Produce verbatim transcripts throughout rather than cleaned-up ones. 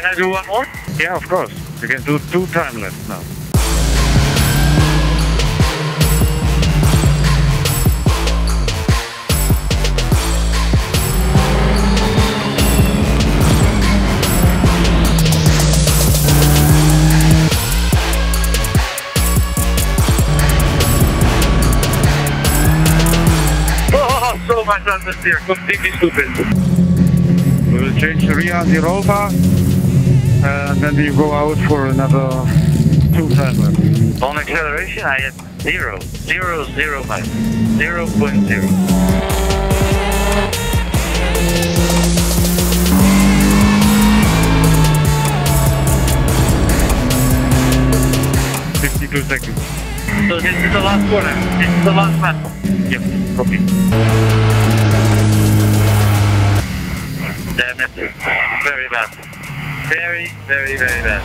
I do one more? Yeah, of course. You can do two time lapse now. Oh, so much understeer, completely stupid. We will change the rear and the roll bar, and then we go out for another two time lapse. On acceleration, I had zero, zero, zero miles, zero point zero. fifty-two seconds. So this is the last corner. This is the last lap. Yep, copy. Damn it. Very bad. Very, very, very bad.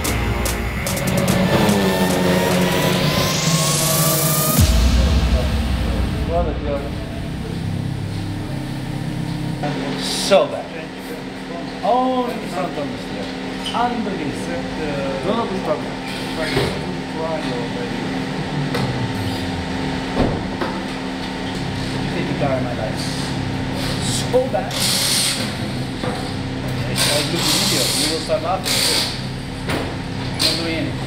So bad. Oh, in front of the steer. Unbelievable. Don't be problem. fifty car in my life. So bad. I was looking at the video. You will start laughing. Not doing anything.